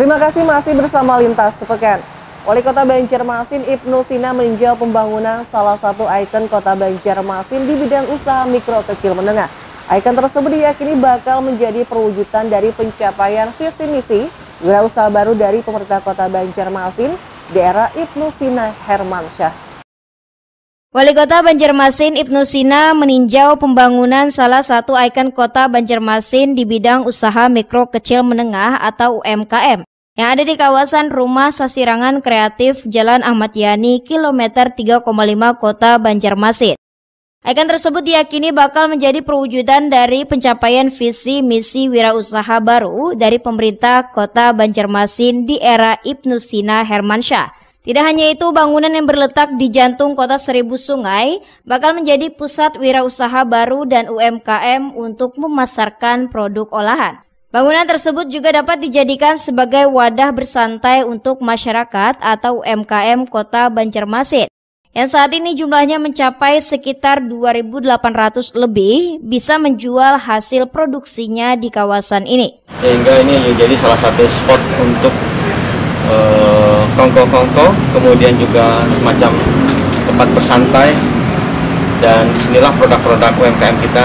Terima kasih masih bersama Lintas Sepekan. Wali Kota Banjarmasin Ibnu Sina meninjau pembangunan salah satu ikon Kota Banjarmasin di bidang usaha mikro kecil menengah. Ikon tersebut diyakini bakal menjadi perwujudan dari pencapaian visi misi wirausaha baru dari pemerintah Kota Banjarmasin di era Ibnu Sina Hermansyah. Wali Kota Banjarmasin Ibnu Sina meninjau pembangunan salah satu ikon Kota Banjarmasin di bidang usaha mikro kecil menengah atau UMKM yang ada di kawasan Rumah Sasirangan Kreatif Jalan Ahmad Yani, kilometer 3,5 Kota Banjarmasin. Ikon tersebut diyakini bakal menjadi perwujudan dari pencapaian visi misi wirausaha baru dari pemerintah Kota Banjarmasin di era Ibnu Sina Hermansyah. Tidak hanya itu, bangunan yang berletak di jantung Kota Seribu Sungai bakal menjadi pusat wirausaha baru dan UMKM untuk memasarkan produk olahan. Bangunan tersebut juga dapat dijadikan sebagai wadah bersantai untuk masyarakat atau UMKM Kota Banjarmasin, yang saat ini jumlahnya mencapai sekitar 2.800 lebih, bisa menjual hasil produksinya di kawasan ini. Sehingga ini menjadi salah satu spot untuk kongko-kongko, kemudian juga semacam tempat bersantai, dan disinilah produk-produk UMKM kita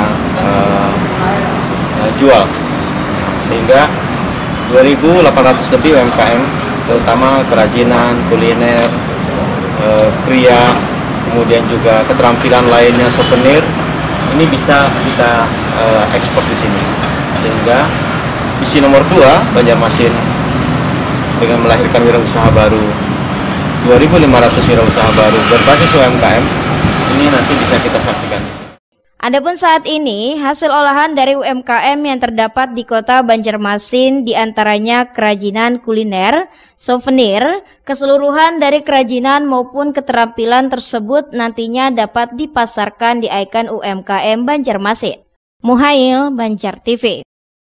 jual. Sehingga 2.800 lebih UMKM, terutama kerajinan, kuliner, kria, kemudian juga keterampilan lainnya, souvenir, ini bisa kita ekspor di sini. Sehingga visi nomor 2 Banjarmasin dengan melahirkan wirausaha baru, 2.500 wirausaha baru berbasis UMKM, ini nanti bisa kita saksikan di sini. Adapun saat ini, hasil olahan dari UMKM yang terdapat di Kota Banjarmasin diantaranya kerajinan kuliner, souvenir, keseluruhan dari kerajinan maupun keterampilan tersebut nantinya dapat dipasarkan di ikon UMKM Banjarmasin. Muhail, Banjar TV.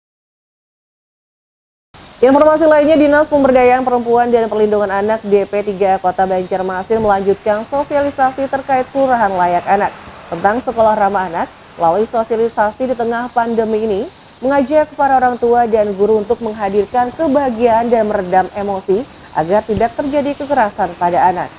Informasi lainnya, Dinas Pemberdayaan Perempuan dan Perlindungan Anak DP3 Kota Banjarmasin melanjutkan sosialisasi terkait kelurahan layak anak tentang sekolah ramah anak. Melalui sosialisasi di tengah pandemi ini, mengajak para orang tua dan guru untuk menghadirkan kebahagiaan dan meredam emosi agar tidak terjadi kekerasan pada anak.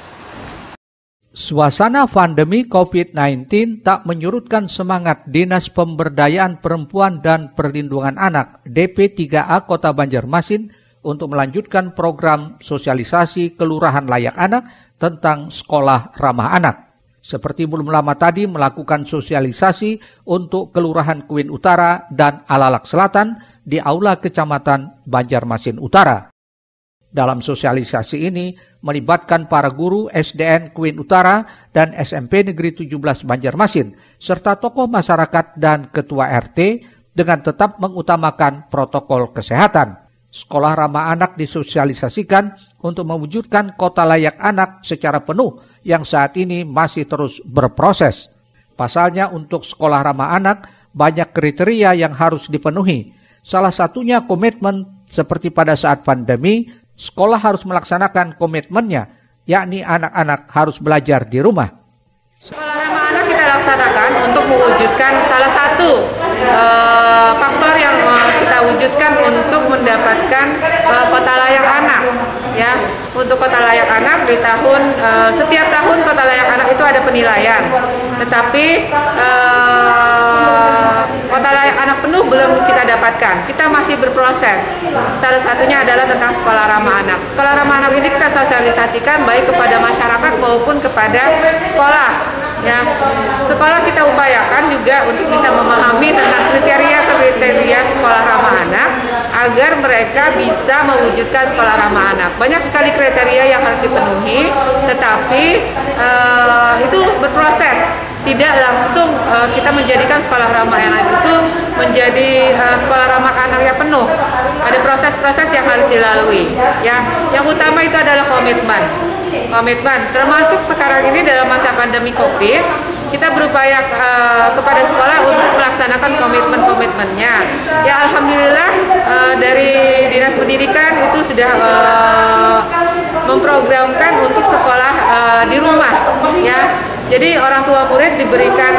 Suasana pandemi COVID-19 tak menyurutkan semangat Dinas Pemberdayaan Perempuan dan Perlindungan Anak DP3A Kota Banjarmasin untuk melanjutkan program sosialisasi Kelurahan Layak Anak tentang sekolah ramah anak. Seperti belum lama tadi melakukan sosialisasi untuk Kelurahan Kuin Utara dan Alalak Selatan di Aula Kecamatan Banjarmasin Utara. Dalam sosialisasi ini melibatkan para guru SDN Kuin Utara dan SMP Negeri 17 Banjarmasin, serta tokoh masyarakat dan ketua RT dengan tetap mengutamakan protokol kesehatan. Sekolah ramah anak disosialisasikan untuk mewujudkan kota layak anak secara penuh yang saat ini masih terus berproses. Pasalnya untuk sekolah ramah anak banyak kriteria yang harus dipenuhi. Salah satunya komitmen seperti pada saat pandemi, sekolah harus melaksanakan komitmennya, yakni anak-anak harus belajar di rumah. Sekolah ramah anak kita laksanakan untuk mewujudkan salah satu faktor yang kita wujudkan untuk mendapatkan kota layak anak. Ya, untuk kota layak anak di setiap tahun kota layak anak itu ada penilaian, tetapi kota layak anak penuh belum kita dapatkan. Kita masih berproses. Salah satunya adalah tentang sekolah ramah anak. Sekolah ramah anak ini kita sosialisasikan baik kepada masyarakat maupun kepada sekolah. Ya, sekolah kita upayakan juga untuk bisa memahami tentang kriteria sekolah ramah anak agar mereka bisa mewujudkan sekolah ramah anak. Banyak sekali kriteria yang harus dipenuhi, tetapi itu berproses. Tidak langsung kita menjadikan sekolah ramah anak itu menjadi sekolah ramah anak yang penuh. Ada proses-proses yang harus dilalui. Ya, yang utama itu adalah komitmen. Termasuk sekarang ini dalam masa pandemi COVID, kita berupaya kepada sekolah untuk melaksanakan komitmennya. Ya, alhamdulillah dari Dinas Pendidikan itu sudah memprogramkan untuk sekolah di rumah. Ya, jadi orang tua murid diberikan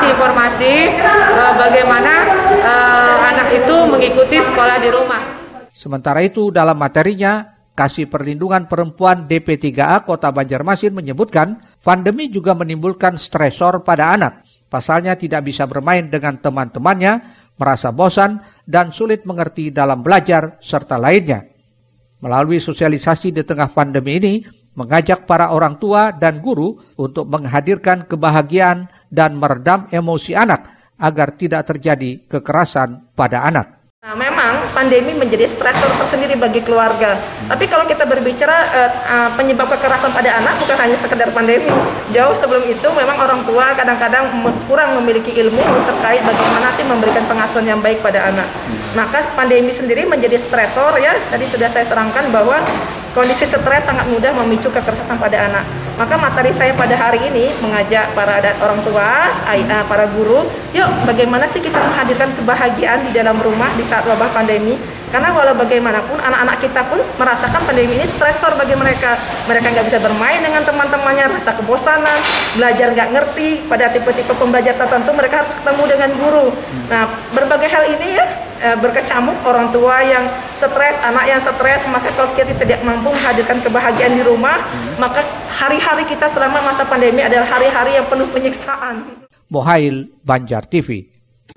informasi-informasi bagaimana anak itu mengikuti sekolah di rumah. Sementara itu dalam materinya, Kasih Perlindungan Perempuan DP3A Kota Banjarmasin menyebutkan pandemi juga menimbulkan stresor pada anak. Pasalnya tidak bisa bermain dengan teman-temannya, merasa bosan dan sulit mengerti dalam belajar serta lainnya. Melalui sosialisasi di tengah pandemi ini, mengajak para orang tua dan guru untuk menghadirkan kebahagiaan dan meredam emosi anak agar tidak terjadi kekerasan pada anak. Nah, memang pandemi menjadi stresor tersendiri bagi keluarga. Tapi kalau kita berbicara penyebab kekerasan pada anak bukan hanya sekedar pandemi. Jauh sebelum itu memang orang tua kadang-kadang kurang memiliki ilmu terkait bagaimana sih memberikan pengasuhan yang baik pada anak. Maka pandemi sendiri menjadi stresor ya. Tadi sudah saya terangkan bahwa kondisi stres sangat mudah memicu kekerasan pada anak. Maka materi saya pada hari ini mengajak para orang tua, para guru, yuk bagaimana sih kita menghadirkan kebahagiaan di dalam rumah di saat wabah pandemi. Karena walau bagaimanapun anak-anak kita pun merasakan pandemi ini stresor bagi mereka. Mereka nggak bisa bermain dengan teman-temannya, rasa kebosanan, belajar nggak ngerti, pada tipe-tipe pembelajar tertentu mereka harus ketemu dengan guru. Nah, berbagai hal ini ya berkecamuk, orang tua yang stres, anak yang stres, maka kalau kita tidak mampu menghadirkan kebahagiaan di rumah, maka hari-hari kita selama masa pandemi adalah hari-hari yang penuh penyiksaan. Mohail, Banjar TV.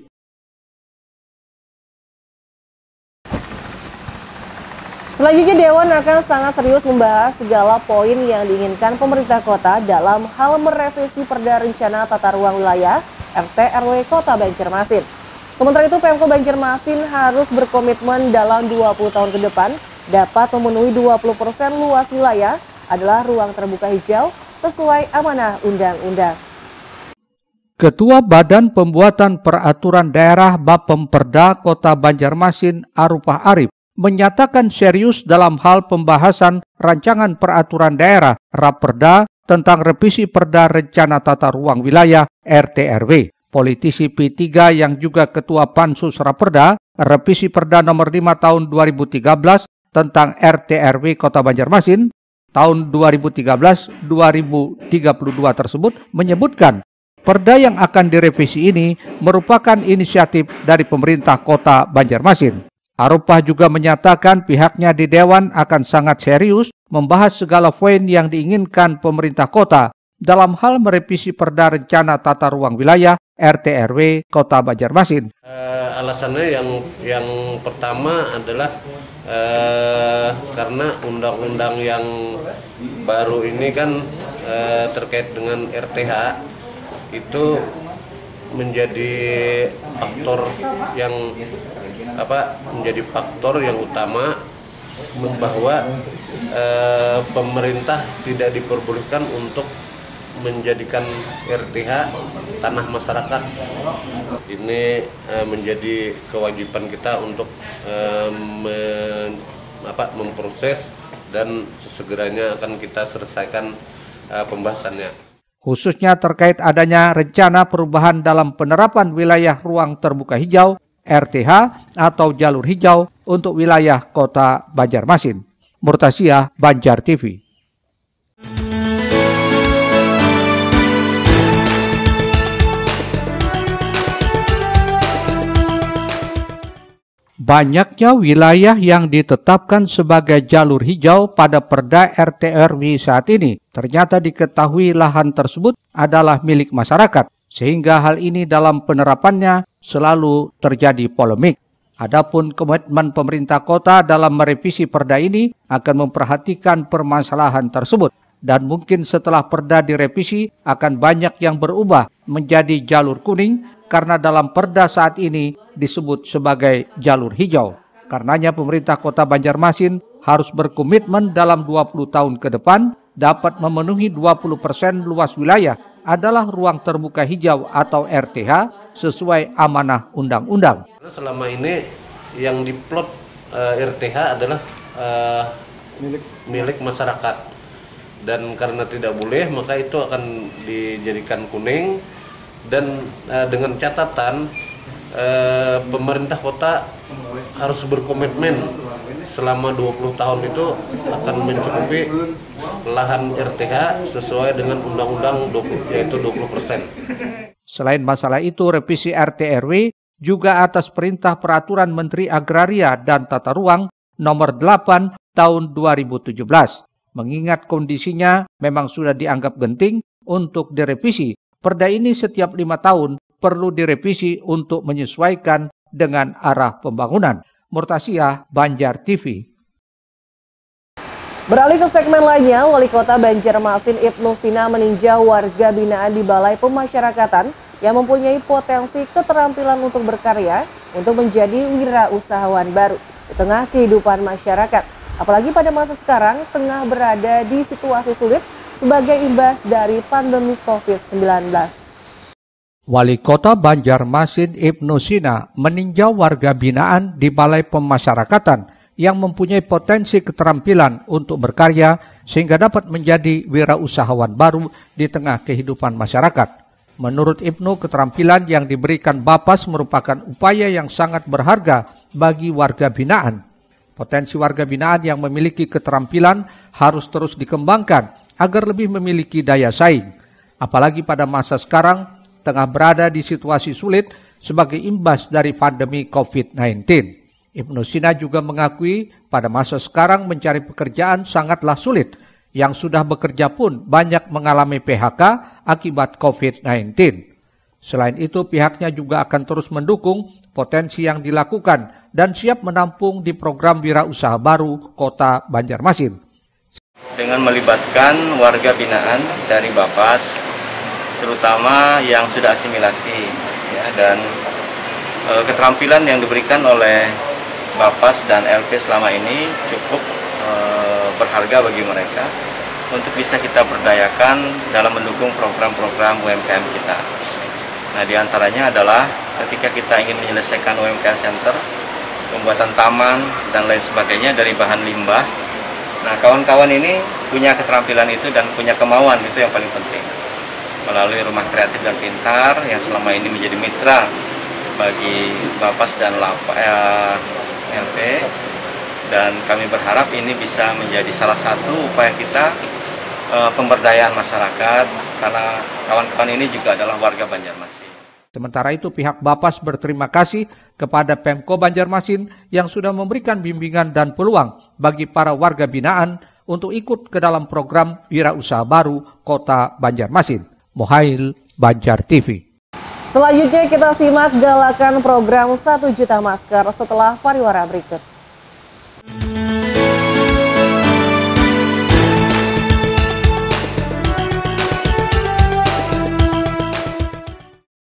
Selanjutnya, Dewan akan sangat serius membahas segala poin yang diinginkan pemerintah kota dalam hal merevisi Perda Rencana Tata Ruang Wilayah RT/RW Kota Banjarmasin. Sementara itu, Pemko Banjarmasin harus berkomitmen dalam 20 tahun ke depan dapat memenuhi 20% luas wilayah adalah ruang terbuka hijau sesuai amanah undang-undang. Ketua Badan Pembuatan Peraturan Daerah Bapemperda Kota Banjarmasin Arupah Arif menyatakan serius dalam hal pembahasan rancangan peraturan daerah Raperda tentang revisi Perda Rencana Tata Ruang Wilayah RT/RW. Politisi P3 yang juga Ketua Pansus Raperda, revisi Perda nomor 5 tahun 2013 tentang RT/RW Kota Banjarmasin tahun 2013-2032 tersebut menyebutkan Perda yang akan direvisi ini merupakan inisiatif dari pemerintah Kota Banjarmasin. Arupah juga menyatakan pihaknya di Dewan akan sangat serius membahas segala poin yang diinginkan pemerintah kota dalam hal merevisi Perda Rencana Tata Ruang Wilayah RT/RW Kota Banjarmasin. Alasannya yang pertama adalah karena undang-undang yang baru ini kan terkait dengan RTH itu menjadi faktor yang utama bahwa pemerintah tidak diperbolehkan untuk menjadikan RTH tanah masyarakat. Ini menjadi kewajiban kita untuk memproses dan sesegeranya akan kita selesaikan pembahasannya. Khususnya terkait adanya rencana perubahan dalam penerapan wilayah ruang terbuka hijau RTH atau jalur hijau untuk wilayah Kota Banjarmasin. Murtasiah, Banjar TV. Banyaknya wilayah yang ditetapkan sebagai jalur hijau pada Perda RT/RW saat ini ternyata diketahui lahan tersebut adalah milik masyarakat, sehingga hal ini dalam penerapannya selalu terjadi polemik. Adapun komitmen pemerintah kota dalam merevisi Perda ini akan memperhatikan permasalahan tersebut, dan mungkin setelah Perda direvisi akan banyak yang berubah menjadi jalur kuning karena dalam Perda saat ini disebut sebagai jalur hijau. Karenanya pemerintah Kota Banjarmasin harus berkomitmen dalam 20 tahun ke depan dapat memenuhi 20% luas wilayah adalah ruang terbuka hijau atau RTH sesuai amanah undang-undang. Selama ini yang diplot RTH adalah milik masyarakat, dan karena tidak boleh maka itu akan dijadikan kuning. Dan dengan catatan pemerintah kota harus berkomitmen selama 20 tahun itu akan mencukupi lahan RTH sesuai dengan undang-undang yaitu 20%. Selain masalah itu, revisi RT/RW juga atas perintah peraturan Menteri Agraria dan Tata Ruang nomor 8 tahun 2017. Mengingat kondisinya memang sudah dianggap genting untuk direvisi, Perda ini setiap 5 tahun perlu direvisi untuk menyesuaikan dengan arah pembangunan. Murtasiyah, Banjar TV. Beralih ke segmen lainnya, Wali Kota Banjarmasin Ibnu Sina meninjau warga binaan di Balai Pemasyarakatan yang mempunyai potensi keterampilan untuk berkarya untuk menjadi wirausahawan baru di tengah kehidupan masyarakat. Apalagi pada masa sekarang tengah berada di situasi sulit sebagai imbas dari pandemi COVID-19. Wali Kota Banjarmasin Ibnu Sina meninjau warga binaan di Balai Pemasyarakatan yang mempunyai potensi keterampilan untuk berkarya sehingga dapat menjadi wirausahawan baru di tengah kehidupan masyarakat. Menurut Ibnu, keterampilan yang diberikan Bapas merupakan upaya yang sangat berharga bagi warga binaan. Potensi warga binaan yang memiliki keterampilan harus terus dikembangkan agar lebih memiliki daya saing. Apalagi pada masa sekarang tengah berada di situasi sulit sebagai imbas dari pandemi COVID-19. Ibnu Sina juga mengakui pada masa sekarang mencari pekerjaan sangatlah sulit. Yang sudah bekerja pun banyak mengalami PHK akibat COVID-19. Selain itu pihaknya juga akan terus mendukung potensi yang dilakukan dan siap menampung di program Wirausaha Baru Kota Banjarmasin. Dengan melibatkan warga binaan dari Bapas, terutama yang sudah asimilasi, ya, dan keterampilan yang diberikan oleh Bapas dan LP selama ini cukup berharga bagi mereka untuk bisa kita berdayakan dalam mendukung program-program UMKM kita. Nah, diantaranya adalah ketika kita ingin menyelesaikan UMKM Center, pembuatan taman dan lain sebagainya dari bahan limbah. Nah, kawan-kawan ini punya keterampilan itu dan punya kemauan, itu yang paling penting. Melalui Rumah Kreatif dan Pintar yang selama ini menjadi mitra bagi Bapas dan LP, dan kami berharap ini bisa menjadi salah satu upaya kita pemberdayaan masyarakat karena kawan-kawan ini juga adalah warga Banjarmasin. Sementara itu pihak Bapas berterima kasih kepada Pemko Banjarmasin yang sudah memberikan bimbingan dan peluang bagi para warga binaan untuk ikut ke dalam program Wirausaha Baru Kota Banjarmasin. Mohail, Banjar TV. Selanjutnya kita simak galakan program 1 juta masker setelah pariwara berikut.